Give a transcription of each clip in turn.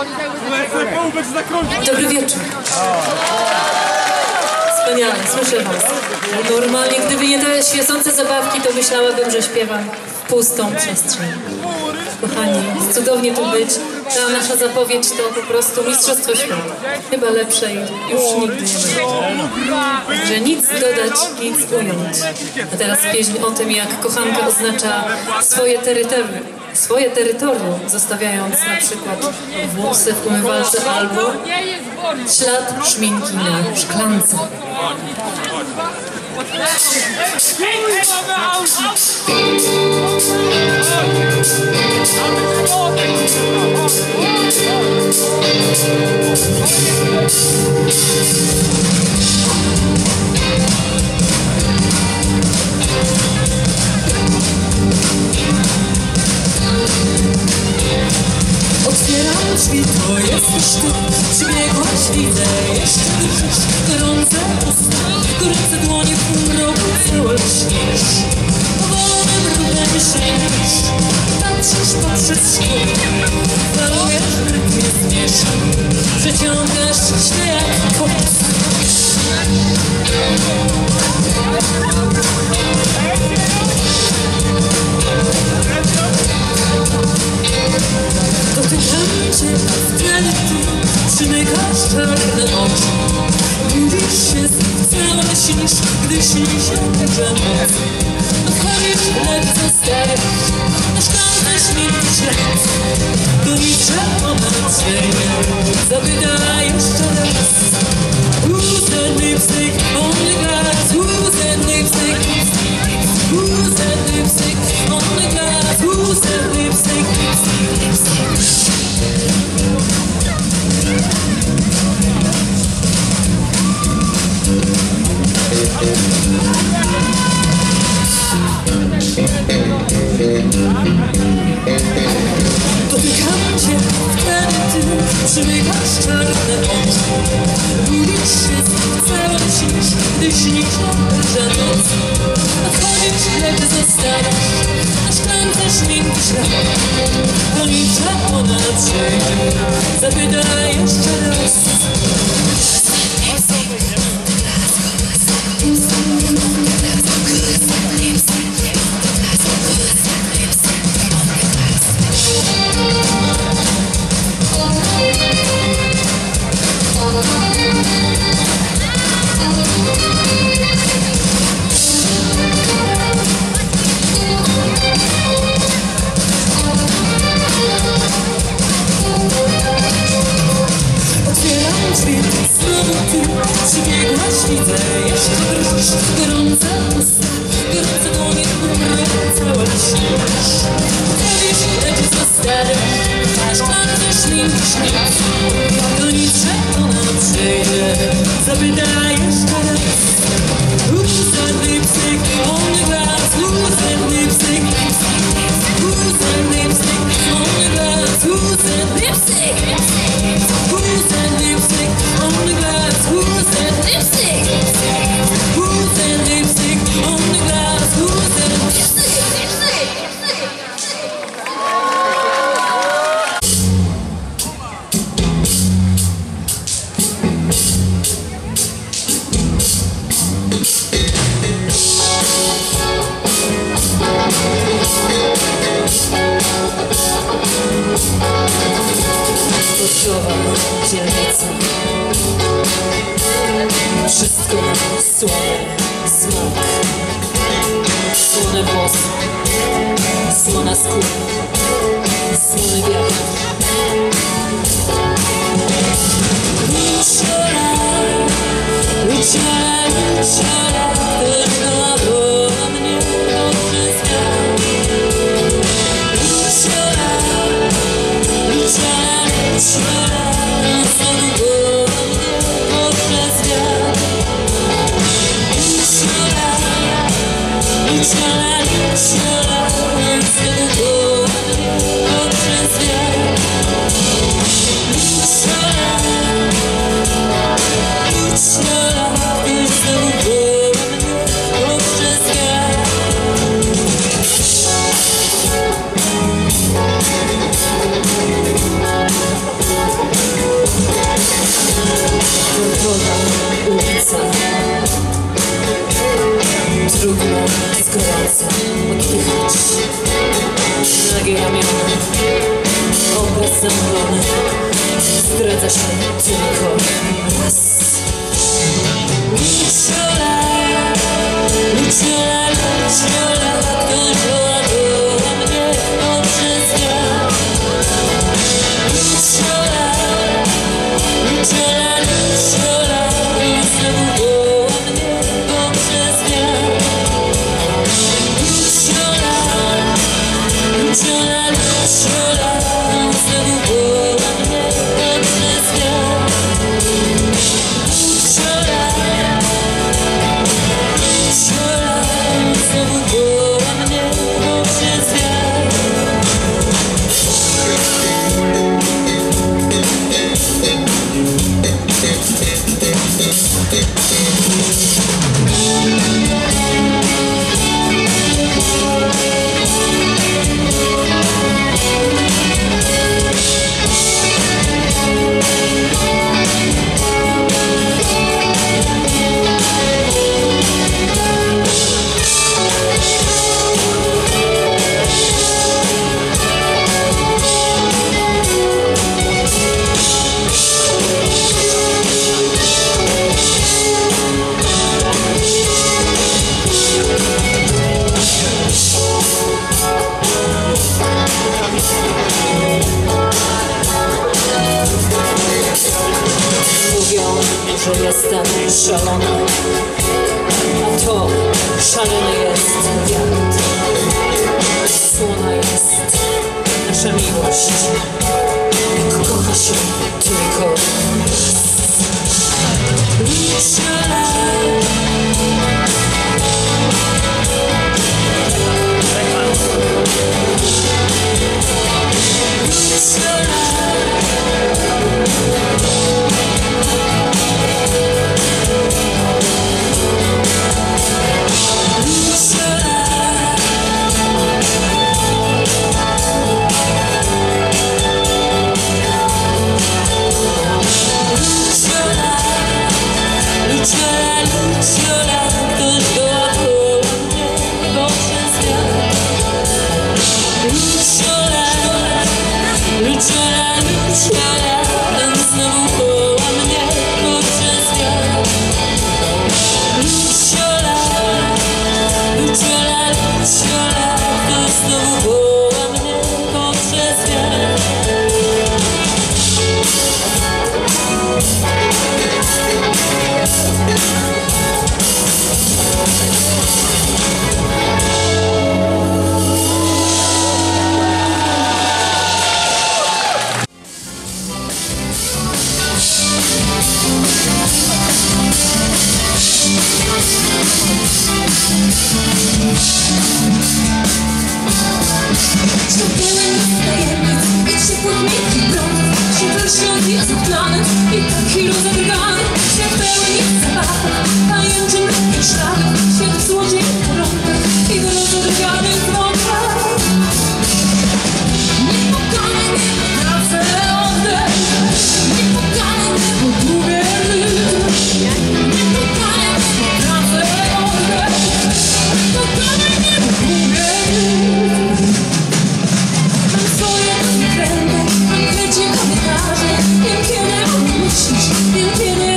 Dobry wieczór. Wspaniale, słyszę was. Normalnie, gdyby nie te świecące zabawki, to myślałabym, że śpiewam w pustą przestrzeń. Kochani, cudownie tu być. Ta nasza zapowiedź to po prostu mistrzostwo świata. Chyba lepszej już nigdy nie będzie. Że nic dodać, nic ująć. A teraz pieśń o tym, jak kochanka oznacza swoje terytorium, zostawiając na przykład włosy w umywalce albo ślad szminki na szklance. Otwieram drzwi, to jesteś ty. Przybiegłaś, widzę, jeszcze drżysz. Gorące usta, gorące dłonie w półmroku całe lśnisz. Powolnym ruchem sięgasz, patrzysz poprzez szkło. Falujesz, rytm jest mieszan, przeciągasz się jak kot. Dotykam cię, wtedy ty przymykasz czarne oczy. Budzisz się, cała śnisz, gdy śni się duża noc. Odchodzisz, lecz zostajesz na szklance śmierci ślad. Gonicze omarzenia, zapytaj jeszcze raz. Who's that lipstick on the glass? Who's that lipstick? Who's that lipstick on the glass? Who's that lipstick? Dotykam cię, wtedy ty przymykasz czarne oczy. Budzisz się, całe śnisz, gdy śnisz że noc. Odchodzisz, lecz zostajesz na szklance śmierci ślad. Gonicze onaczenia, zapytaj jeszcze raz. Otwieram drzwi, znowu ty przybiegłaś, widzę, jeszcze drżysz. Gorące usta, gorące dłonie w półmroku całe lśnisz. Chodzisz, lecz zostajesz na szklance śmierci ślad. Gonicze onaczenia, zapytaj jeszcze raz. Who's that lipstick on the glass? Who's that lipstick? Who's that lipstick on the glass? Who's that lipstick? Who's that lipstick on the glass? Who's that lipstick? Who's that lipstick on the glass? Who's that lipstick? Słowa dzielnica. Wszystko słone, smok. Słone włosy, słona skóra, słony wiatr. Uciora, tylko do mnie poprzez wiatr. zdradza się tylko raz. Luciola, Luciola, Luciola, ktoś woła mnie poprzez wiatr. Luciola, Luciola, Luciola, znowu woła mnie poprzez wiatr. Luciola, Luciola, Luciola, znowu woła mnie poprzez wiatr. Luciola, Luciola, znowu woła mnie poprzez wiatr. Mówią, że jestem szalona, a to szalony jest wiatr. Słona jest nasza miłość, jak kocha się tylko raz. Luciola, Luciola, Luciola, ktoś woła mnie poprzez wiatr. Luciola, Luciola, Luciola, znowu woła mnie poprzez wiatr. Luciola, Luciola, Luciola, ktoś znowu woła mnie poprzez wiatr. Świat pełen tajemnic i ciepłych miękkich prądów. Świat lśniący jest planet i taki rozebrany. Świat pełen jest zabawek, pajęczym lekkim szlakiem. Świat w złocie i porąbek i w rozedrganych wrogach. Niepokany nie potracę oddech, niepokany nie pogubię rytm. Niepokany nie potracę oddech, niepokany nie pogubię rytm. Mam swoje zakręty, mam kręcie komentarze. Wiem kiedy o tym myślisz, wiem kiedy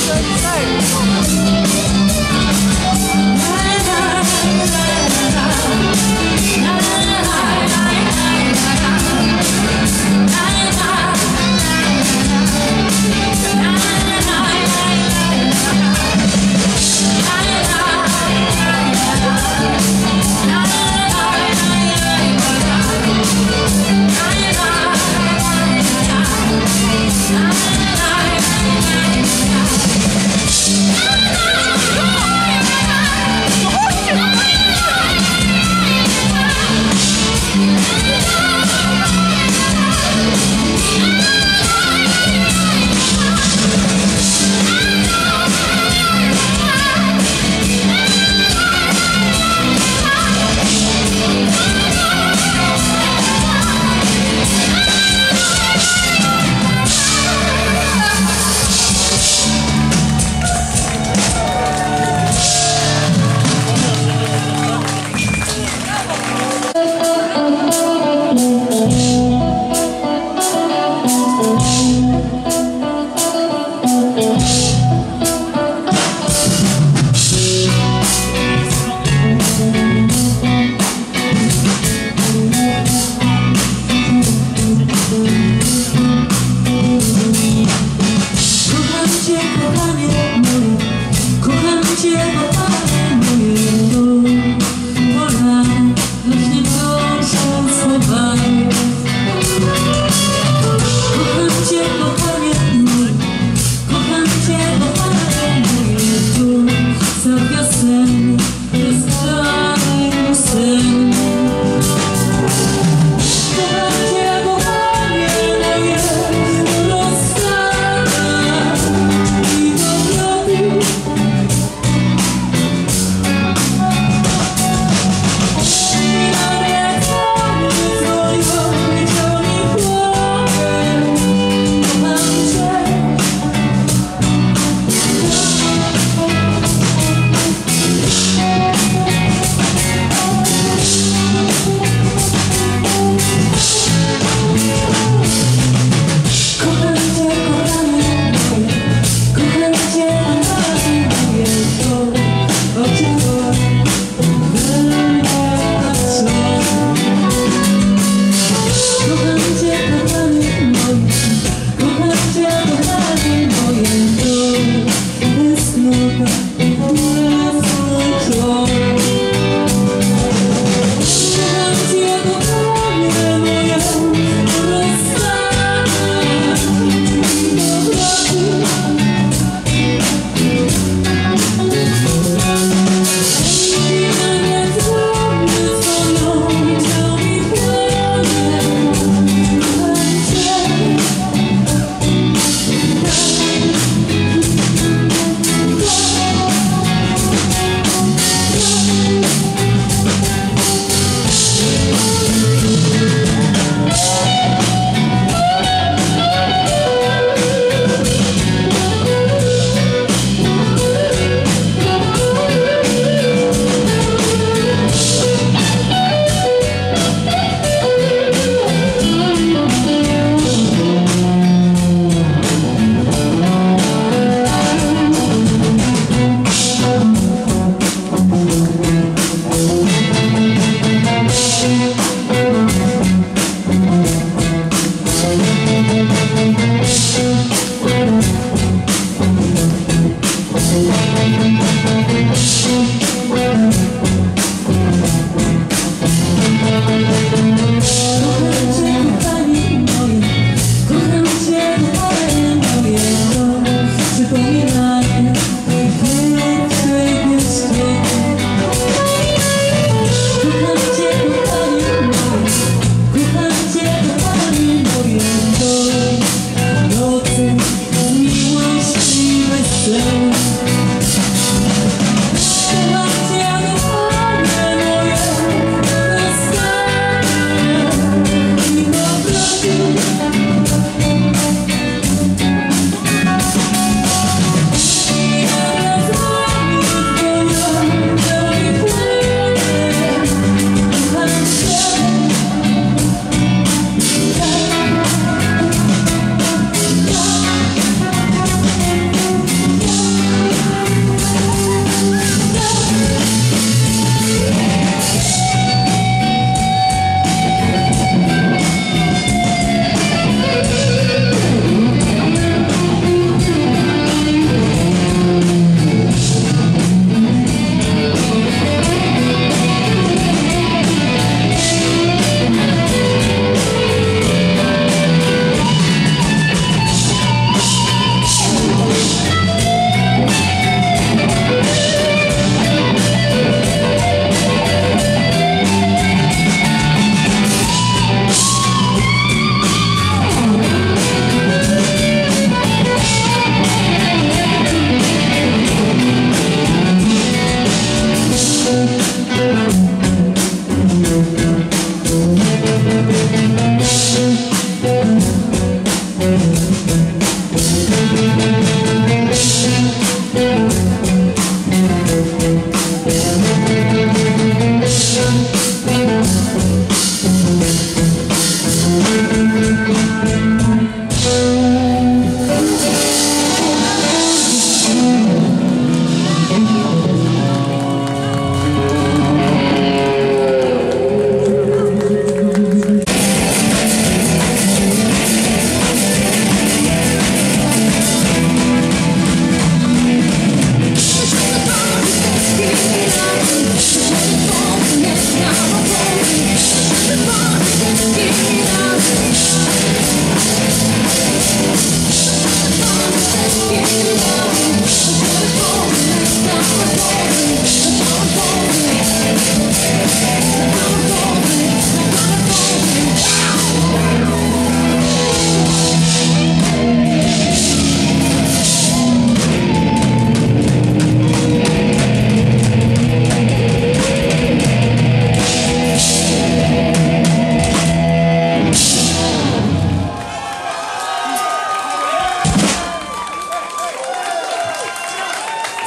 Na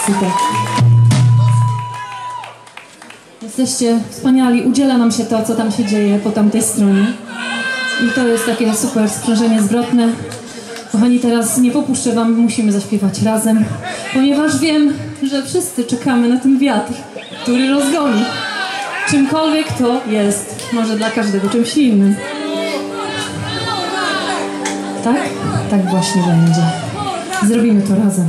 Super. Jesteście wspaniali, udziela nam się to, co tam się dzieje po tamtej stronie. I to jest takie super sprzężenie zwrotne. Kochani, teraz nie popuszczę wam, musimy zaśpiewać razem, ponieważ wiem, że wszyscy czekamy na ten wiatr, który rozgoni. Czymkolwiek to jest, może dla każdego czymś innym. Tak? Tak właśnie będzie. Zrobimy to razem.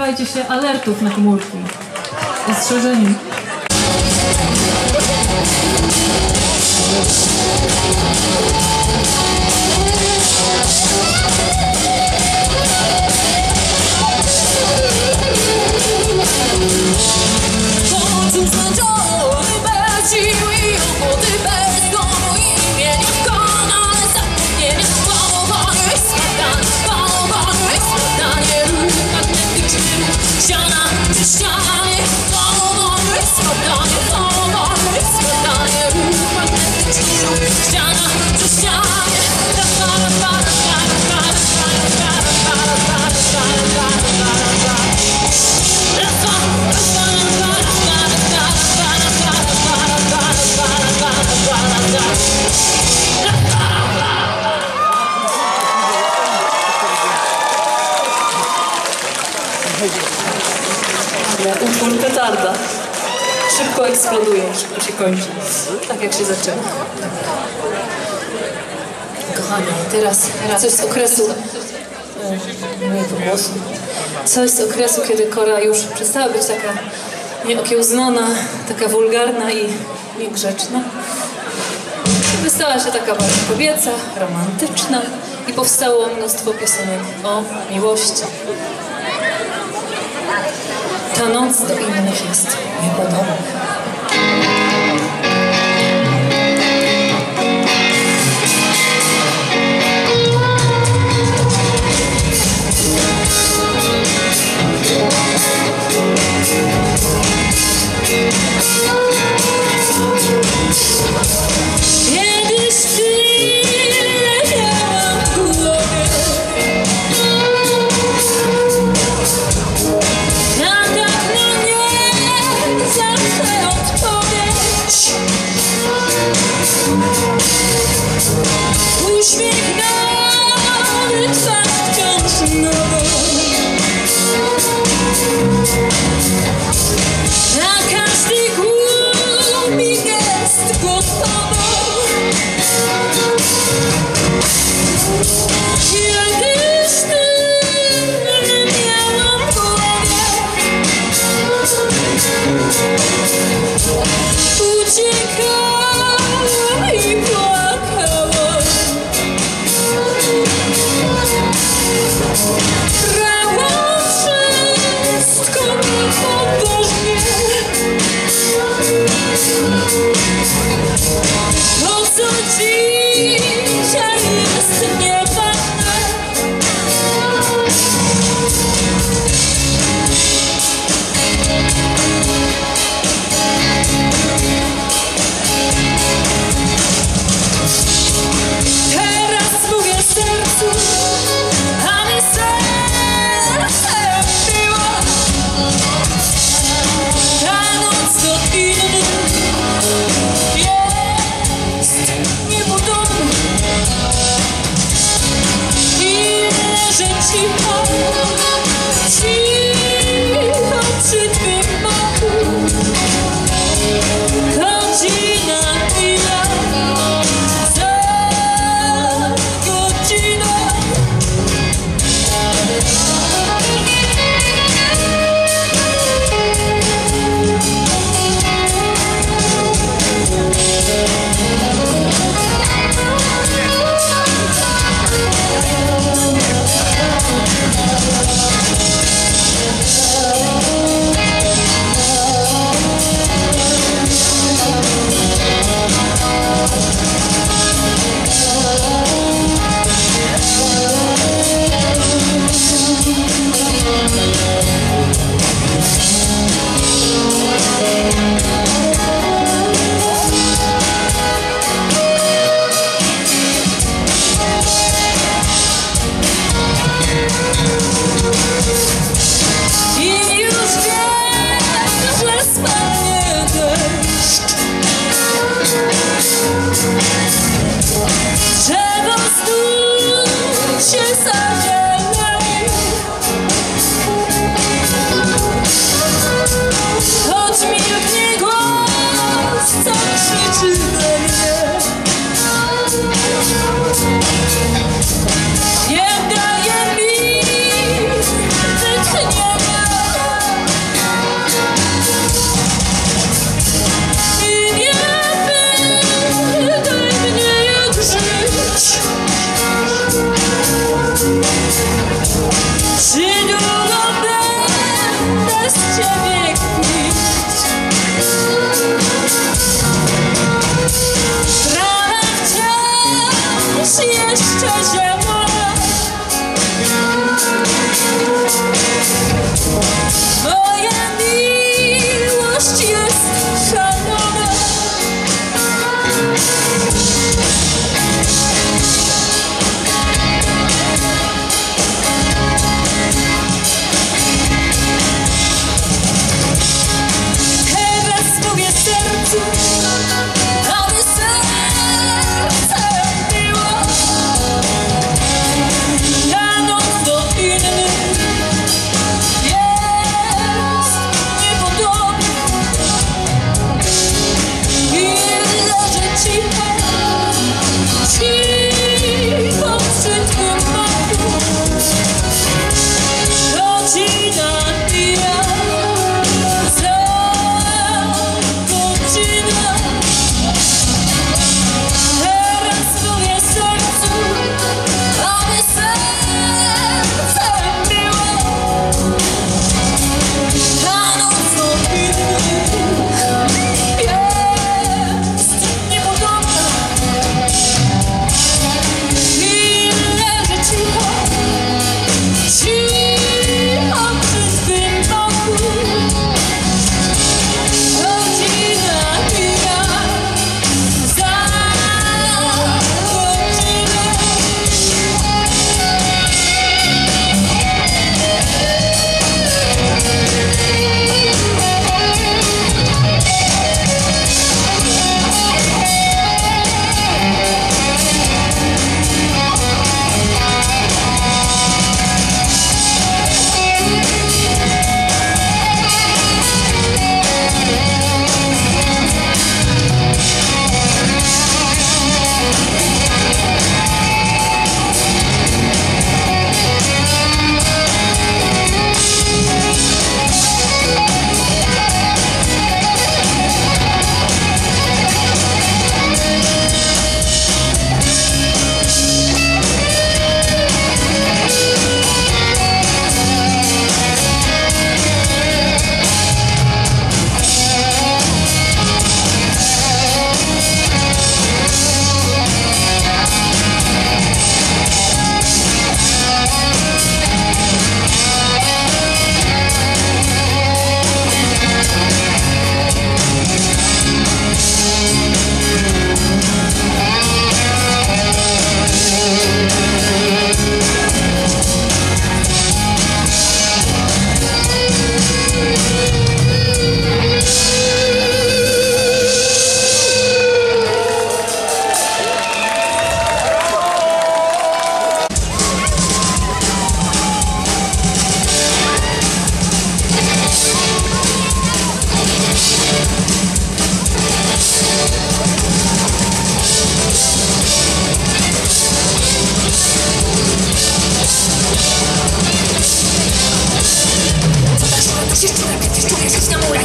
spodziewajcie się alertów na komórki. Ostrzeżenie. Końcu zmęczony, bez sił i ochoty, bez domu i imienia, konale zapomnienia, pałowany spadanie, pałowany spadanie, ruch magnetyczny, ściana przy ścianie, pałowany spadanie, pałowany spadanie, ruch magnetyczny, ściana przy ścianie, Utwór petarda. Szybko eksploduje, szybko się kończy. Tak jak się zaczęło. Kochani, teraz coś z okresu... Coś z okresu, kiedy Kora już przestała być taka nieokiełznona, taka wulgarna i niegrzeczna. Stała się taka bardzo kobieca, romantyczna i powstało mnóstwo piosenek o miłości. Ta noc do innych jest niepodobna. Kiedyś tyle miałam w głowie, na tak, no nie zawsze odpowiem.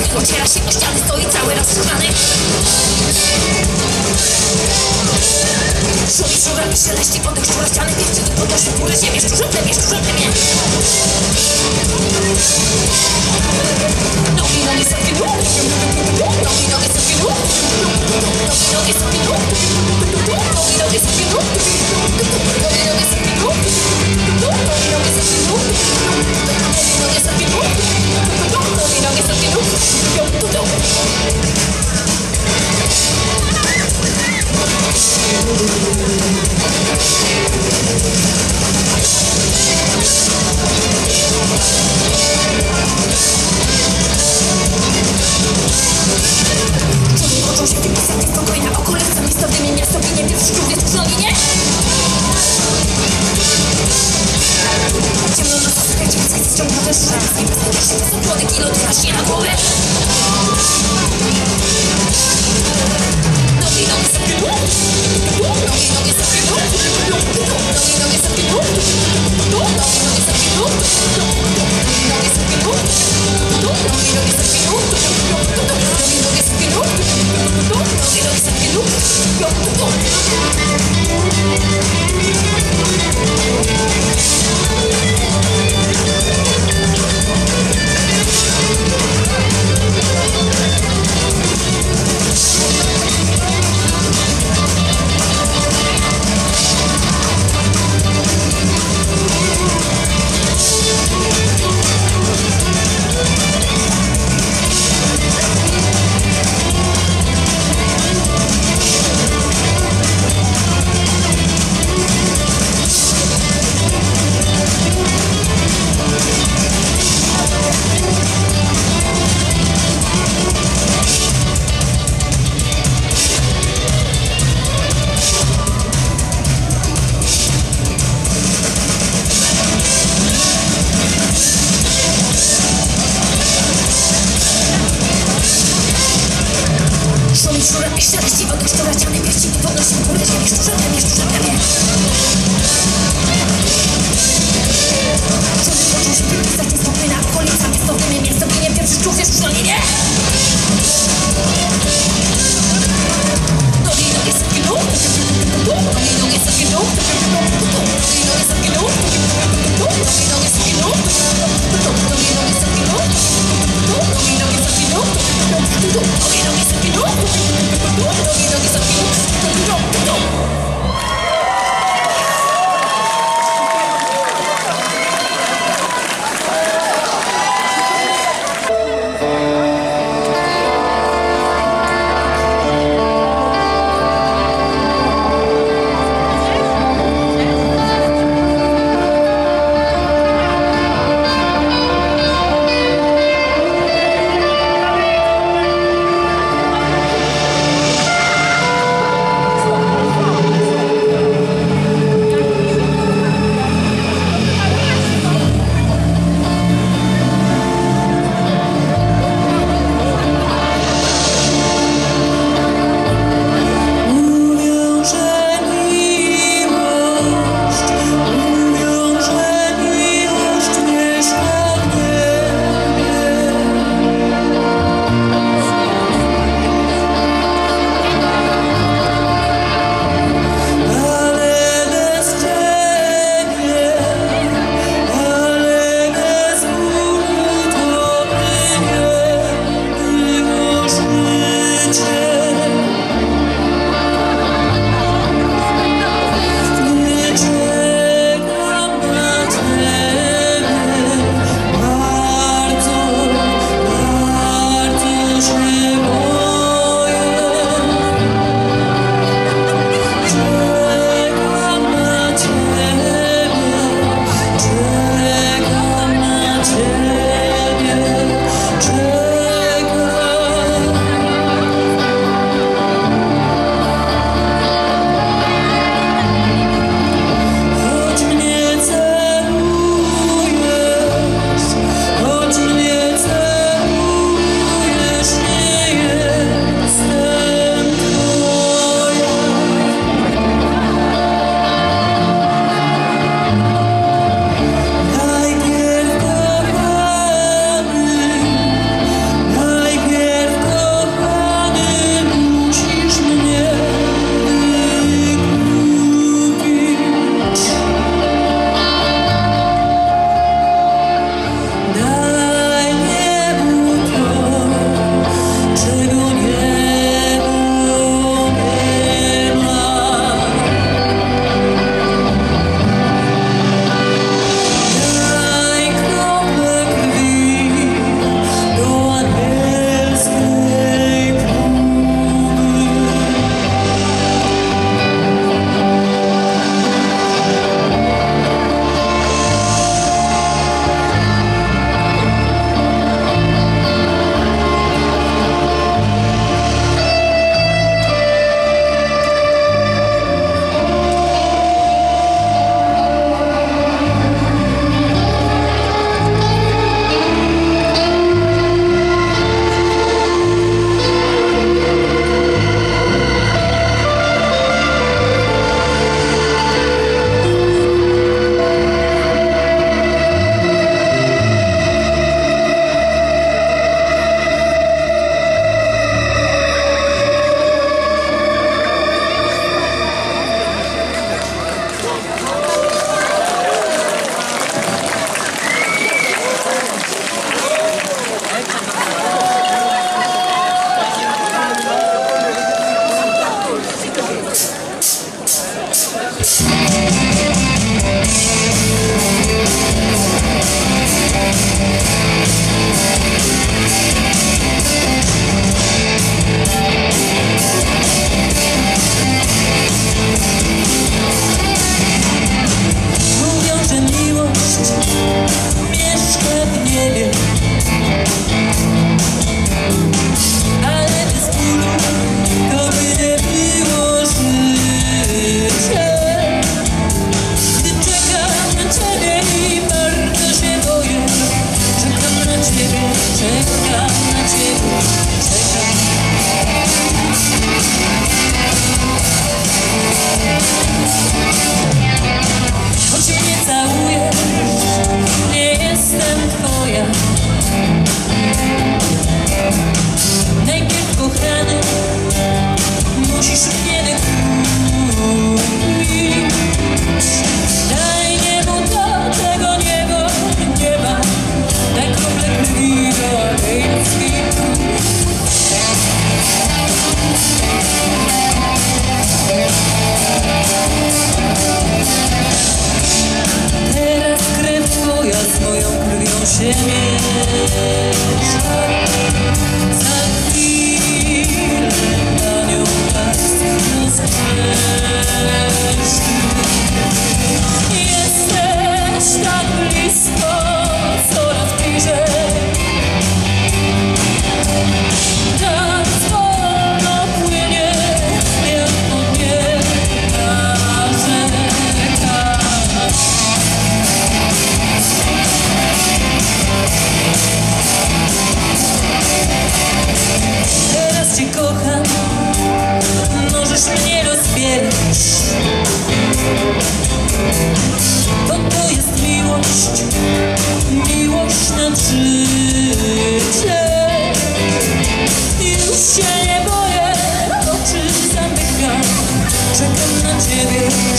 ociera się o ściany, stoi cały rozgrzany. Szumi szura i szeleści oddech szczura ściany, pierścieni podnosi górę ziemię, szczurząte mnie. Nogi, nogi, sobie nóg. Nogi, nogi, sobie nóg. Nogi, nogi, sobie nóg. Nogi, nogi, sobie nóg. Nogi, nogi, sobie nóg. Nogi, nogi, sobie nóg. Nogi, nogi, sobie nóg. Nogi, nogi, sobie nóg. Oczą się wypisać spokojna okolica, miejscowymi miastowinie, pierwszy człowiek w żoninie. Ciemno na słuchajcie, jest ściągnięte szurek, z nieba znajdziesz się, to są płody, kilo, traśnie na głowę. Nogi, nogi sobie nóg. Nogi, nogi sobie nóg. Nogi, nogi sobie nóg. Nogi, nogi sobie nóg. Nogi, nogi sobie nóg. Nogi, nogi sobie nóg. Nogi, nogi sobie nóg. Nogi, nogi sobie nóg. Szura i szeleści oddech szczura ściany, pierścieni podnosi górę ziemię, szczurząte mnie. Szumi oczą się wypisać, jest spokojna okolica, miejscowymi miastowinie, pierwszy człowiek w żoninie. Nogi, nogi sobie nóg. Nogi, nogi sobie nóg. Nogi, nogi sobie nóg. Nogi, nogi sobie nóg. Nogi, nogi sobie nóg. Nogi, nogi sobie nóg. Nogi, nogi sobie nóg. Nogi, nogi sobie nóg.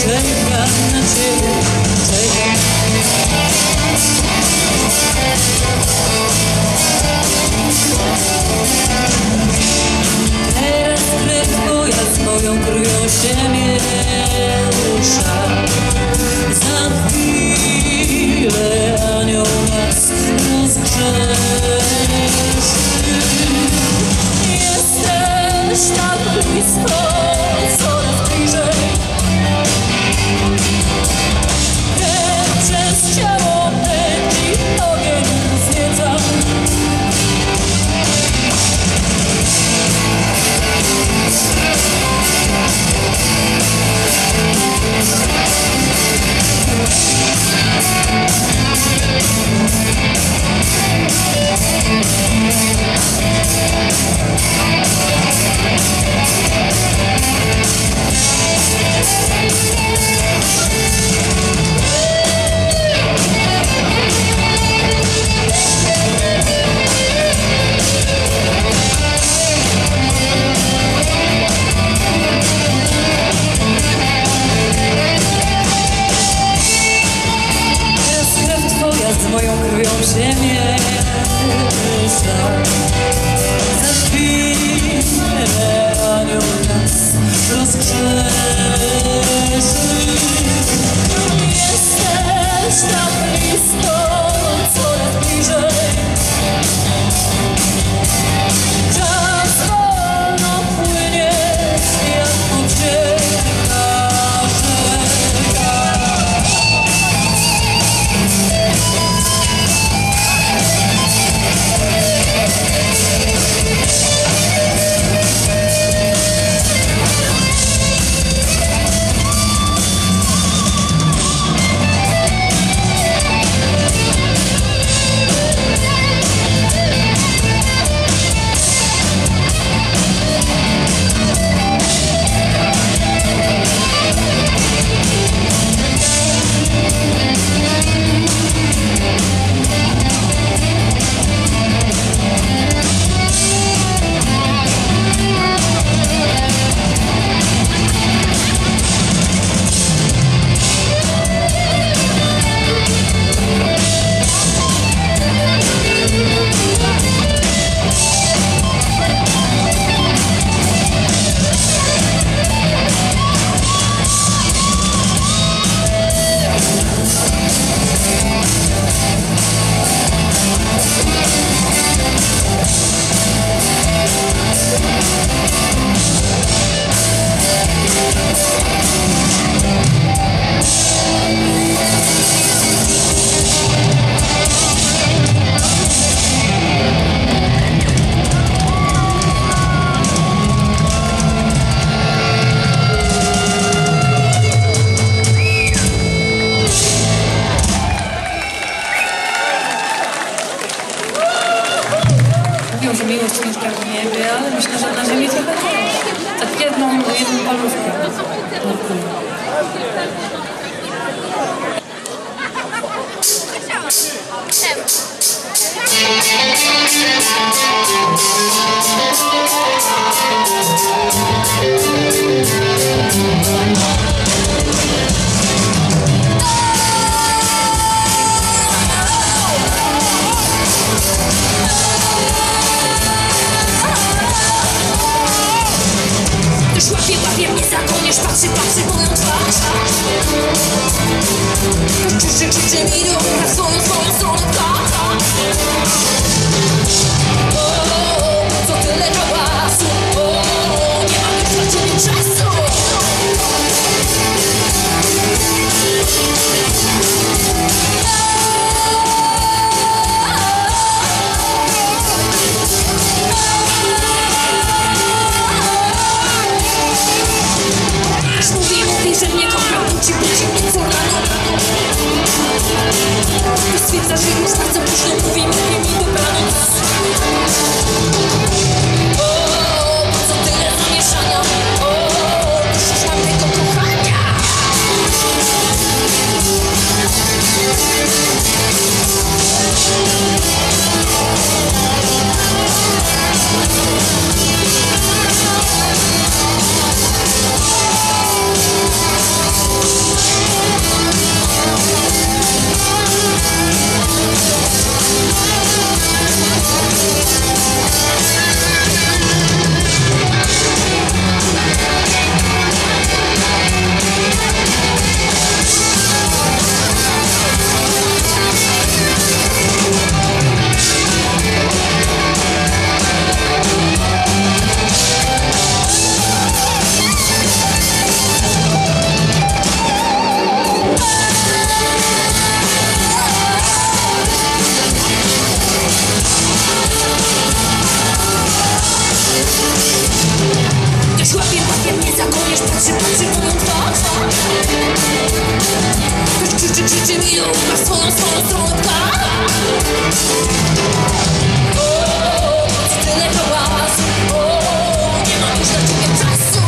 czekam na ciebie, czekam. Teraz krew twoja z moją krwią się miesza. Za chwilę anioł nas rozgrzeszy. Jesteś tak blisko, coraz bliżej. Krew przez ciało pędzi, ogień wznieca. Z moją krwią się miesza. Za chwilę anioł nas rozgrzeszy. Jesteś tak blisko, coraz bliżej. Czas wolno płynie, jak ucieka rzeka. Mówią, że miłość mieszka w niebie, ale myślę, że na ziemi trochę też. Tak jedną parówkę. Łapie mnie za kołnierz, patrzy w moją twarz. Krzyczy mi do ucha swoją stronę ptaka. O, co tyle hałasu, o, nie mam już dla ciebie czasu. Mówi, że mnie kochał, budzi mnie co rano. Stwierdza, że już bardzo późno mówi mi do patrzy w moją twarz. Ktoś krzyczy mi na swoją stronę pcha. O, tyle hałasu, o, nie mam już na ciebie czasu.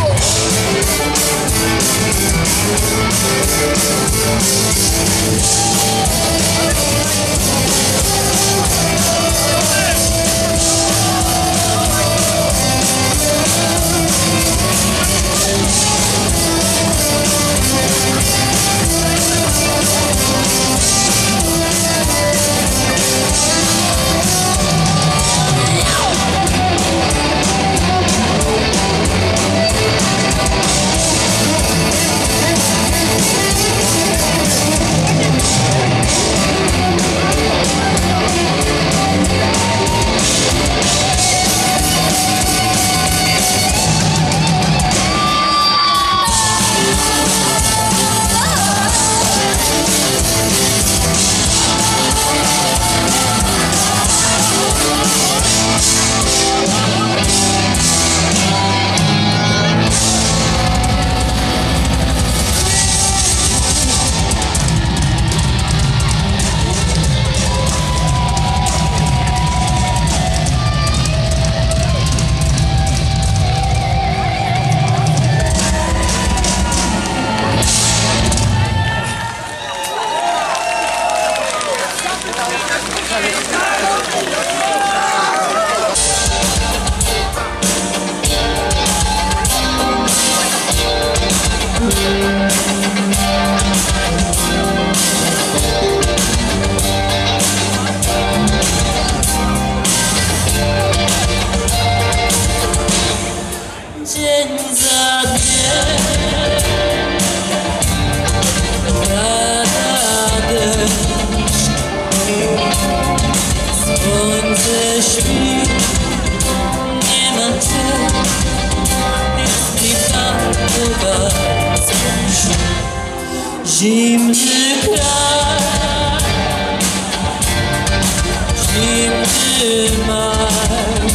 Dzień za dniem pada deszcz, słońce śpi, nie ma cię, jest mi bardzo, bardzo źle. Zimny kraj, zimny maj,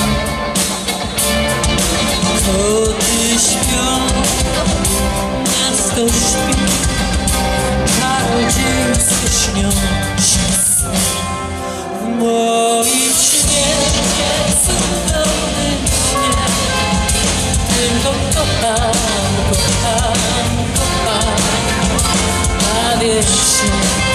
koty śpią, miasto śpi, czarodziejskie śnią się sny. W moim śnie, cudownym śnie, tylko kocham, kocham, kocham, bawię się,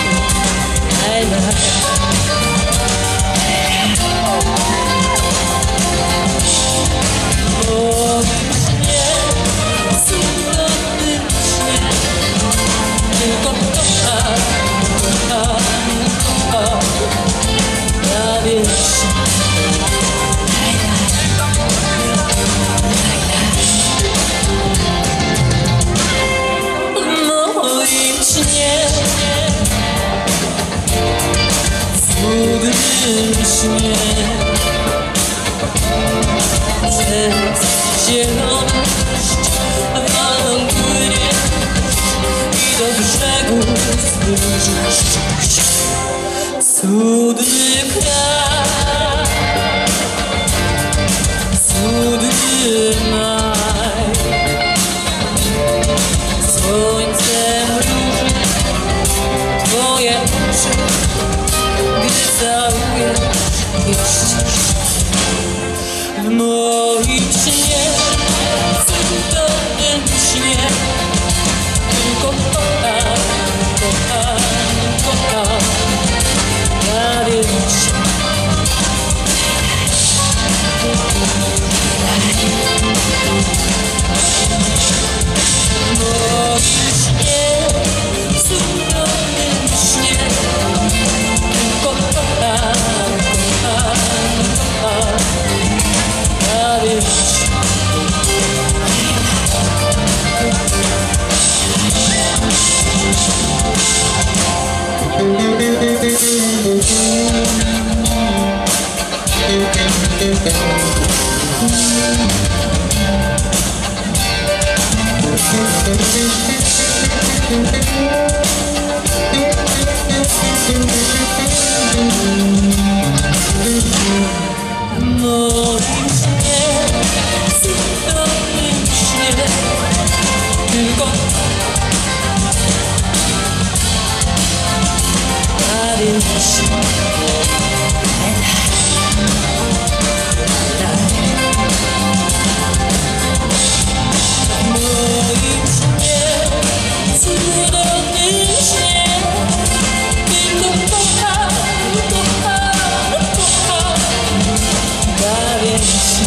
przez zieloność walą płynie i do brzegu zbliżasz. Cudny kraj, cudny maj, słońce mruży twoje oczy, gdy całujesz jeszcze. W moim śnie, cudownym śnie, tylko kocham, kocham, kocham, bawię się. W moim śnie, cudownym śnie, tylko kocham, kocham, kocham, bawię się. W moim śnie, cudownym śnie, wieś.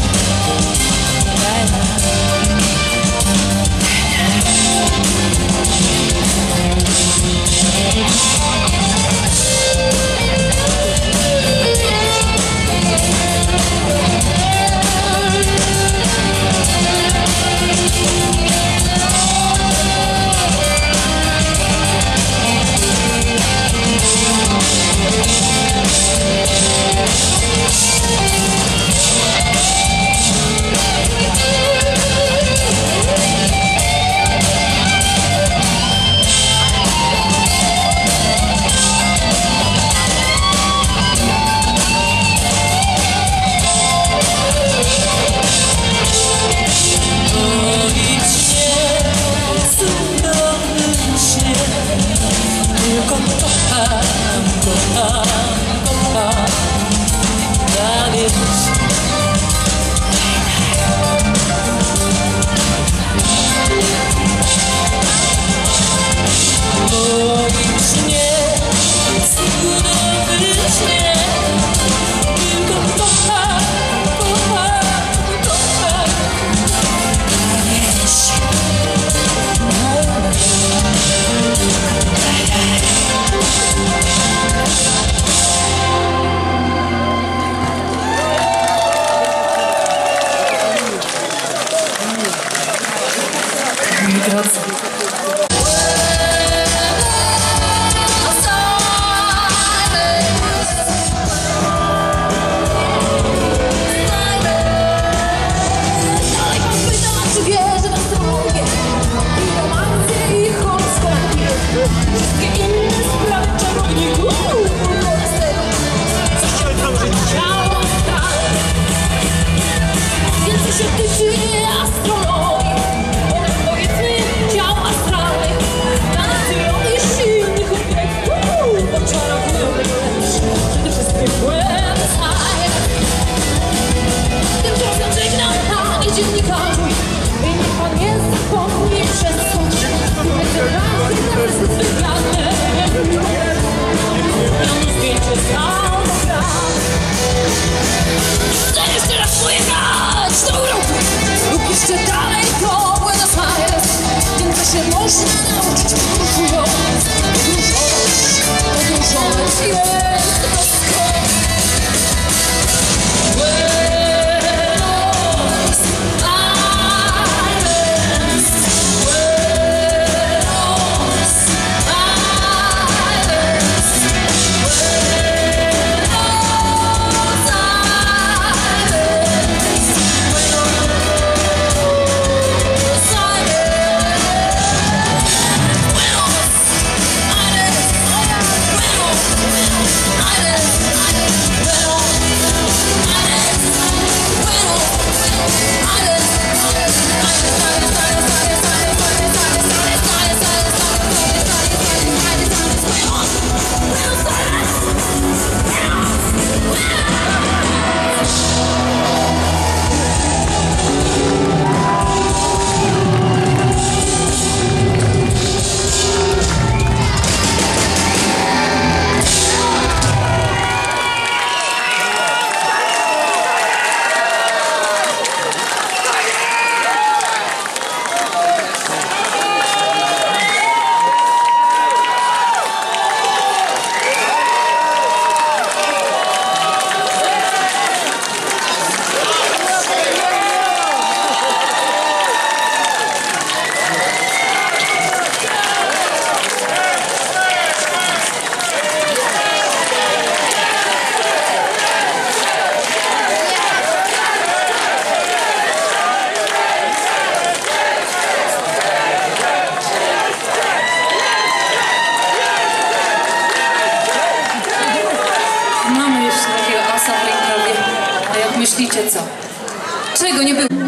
Myślicie co? Czego nie było?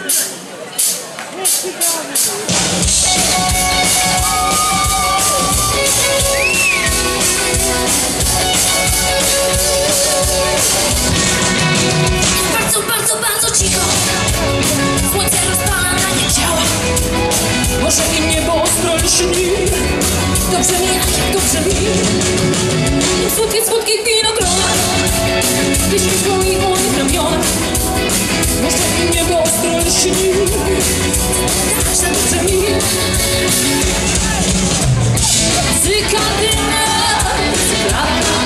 Bardzo, bardzo, bardzo cicho. Słońce rozpala na nie ciała. Może i niebo ostro lśni. Dobrze mi, słodkie, słodkie winogrona, jeśli w moich moich ramionach, może niebo ostro lśni. Dobrze mi, cykadyna, cyklata,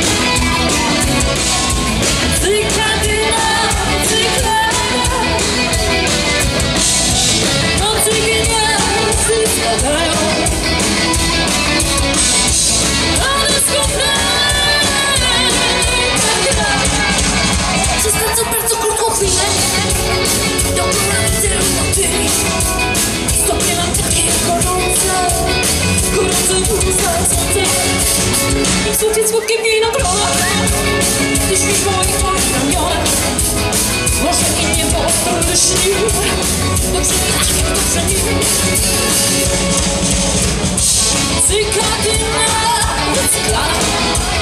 cykadyna, cyklata, nocy gwiazdy spadają. Przez bardzo, bardzo krótką chwilę dokonam celu motyli. Stopnie mam takie gorące, słońce. Słodkie, słodkie winogrona, jeśli w moich ramionach, może i niebo ostro lśni. Dobrze mi, cykadyna, cyklata,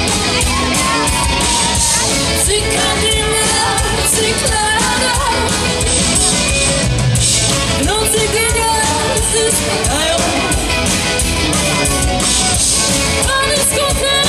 cykadyna, cyklata, w nocy gwiazdy spadają, a dyskoteka.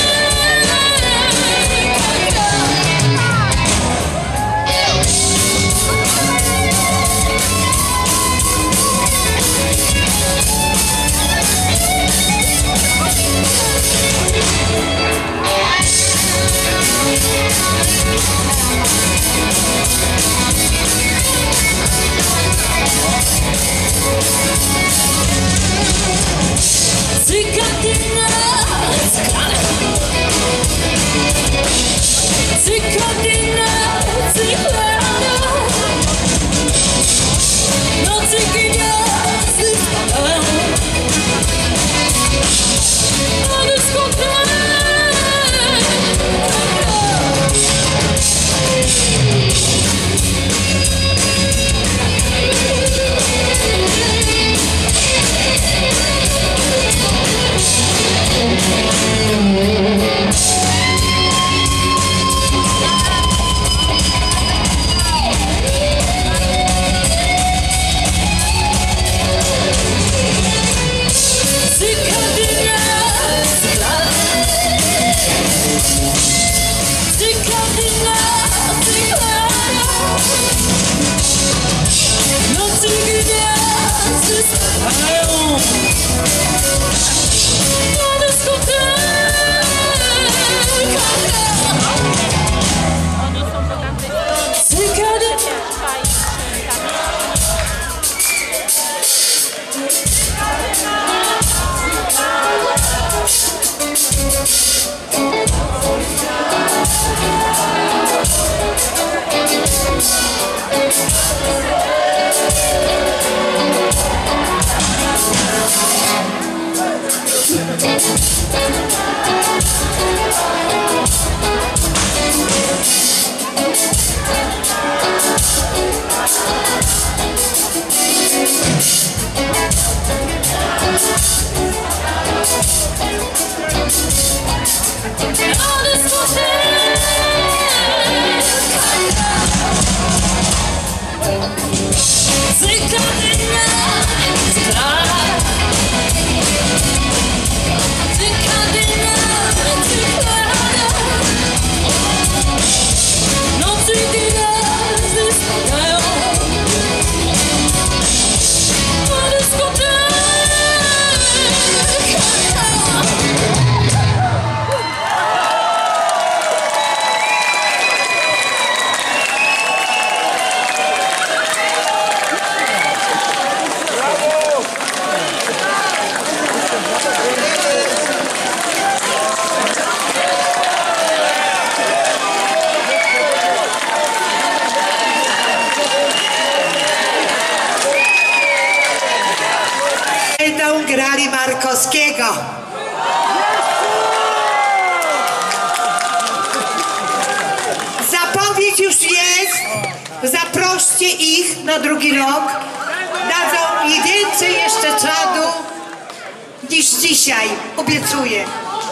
Cykadyna, cykadyna, cyklata, nocy gwiazdy spadają, a dyskoteka. Grali Markowskiego. Zapowiedź już jest. Zaproście ich na drugi rok. Dadzą mi więcej jeszcze czadu niż dzisiaj. Obiecuję.